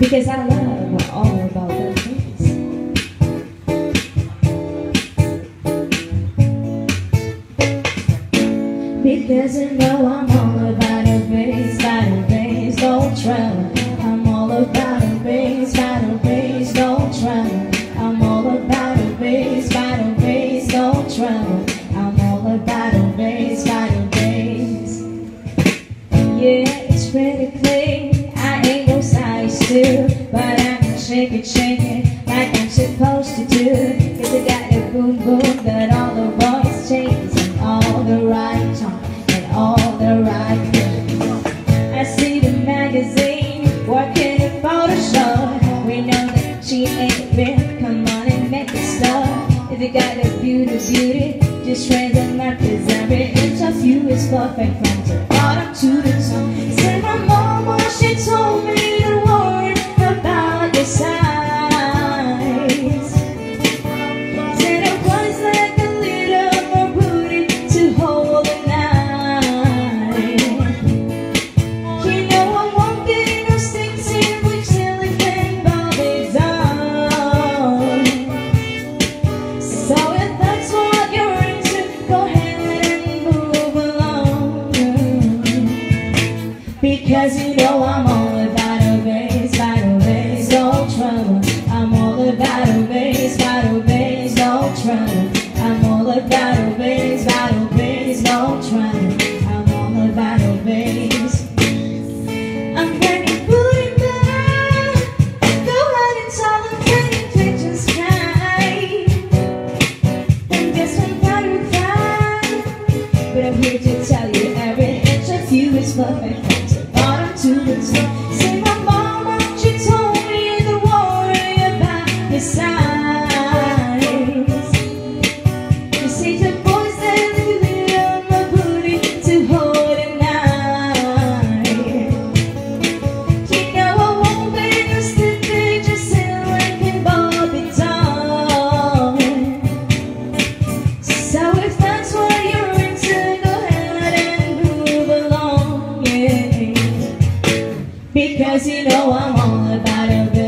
because I love all about the things. Because you know I'm all about the bass, don't trouble. I'm all about the bass, don't trouble. I'm all about the bass, don't trouble. I'm all about the bass, yeah, it's pretty clear. I ain't no size 2, but I can shake it like I'm supposed to do. Cause I got the boom boom, got all the voice changes and all the right tone and all the right things. I see the magazine working in Photoshop. We know that she ain't real. Come on and make it stop. If you got the beauty, just raise them up, cause every inch of you is perfect from the bottom to the top. Say my mama, she told me to worry about your size. Said it was like a little more booty to hold at night. You know I won't get no sticks in with silicone bobbies on. So if that's what you're into, go ahead and move along. Because you know I'm all about the bass, no trouble. I'm all about the bass, no trouble. I'm all about the bass, no trouble. I'm all about the bass. I'm ready, booty man. Go ahead and tell them pretty pictures tonight. And guess I'm not fine, but I'm here to tell you every inch of you is perfect from the bottom to the top. Say my mama, she told me to worry about your size. You see the boys that leave on my booty to hold at night. You know I won't be no stiffy, just silicone bobby doll. So if that's what you're into, go ahead and move along, yeah. Because you know I'm all about it.